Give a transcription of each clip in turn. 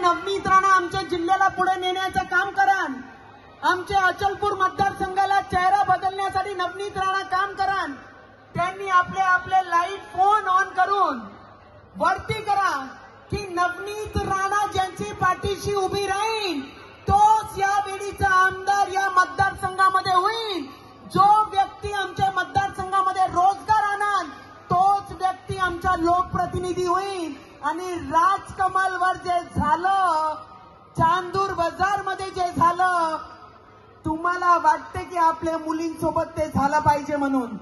नवनीत राणा आमच्या जिल्ह्याला पुढे नेण्याचं काम करान. आमच्या अचलपूर मतदारसंघाला चेहरा बदलण्यासाठी नवनीत राणा काम करान. त्यांनी आपले लाईट फोन ऑन करून वरती करा की नवनीत राणा ज्यांची पाठीशी उभी राहील तोच या वेळीचा आमदार या मतदारसंघामध्ये होईल. जो व्यक्ती आमच्या मतदारसंघामध्ये रोजगार आणणार तोच व्यक्ती आमचा लोकप्रतिनिधी होईल. आणि राजकमलवर जे झालं, चांदूर बाजारमध्ये जे झालं, तुम्हाला वाटते की आपल्या मुलींसोबत ते झालं पाहिजे म्हणून?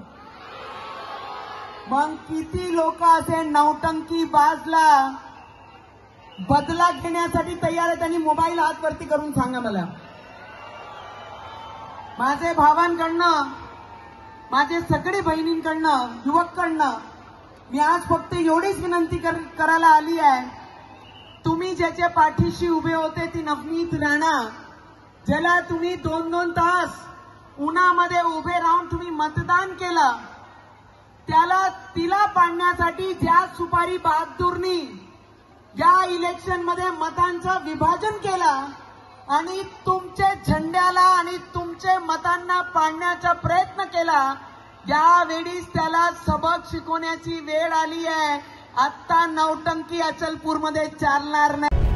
मग किती लोक असे नौटंकी बाजला बदला घेण्यासाठी तयार आहेत? त्यांनी मोबाईल हात वरती करून सांगा मला. माझे भावांकडनं, माझे सगळे बहिणींकडनं, युवककडनं मी आज फक्त एवढीच विनंती करायला आली आहे. तुम्ही ज्याच्या पाठीशी उभे होते ती नवनीत राणा, ज्याला तुम्ही 2-2 तास उन्हामध्ये उभे राहून तुम्ही मतदान केलं, तिला पाडण्यासाठी ज्या सुपारी बहादूरनी या इलेक्शनमध्ये मतांचं विभाजन केलं आणि तुमच्या झेंड्याला आणि तुमच्या मतांना पाडण्याचा प्रयत्न केला, यावेळीच त्याला सबक शिकवण्याची वेळ आली आहे. आता नौटंकी अचलपूरमध्ये चालणार नाही.